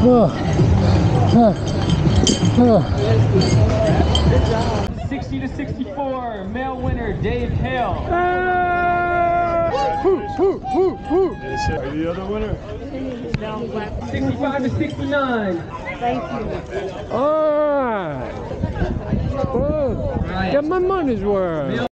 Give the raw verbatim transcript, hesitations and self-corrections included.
sixty to sixty-four, male winner Dave Hale. Who, who, who, who? Is the other winner? sixty-five to sixty-nine. Thank you. All right. Well, get my money's worth.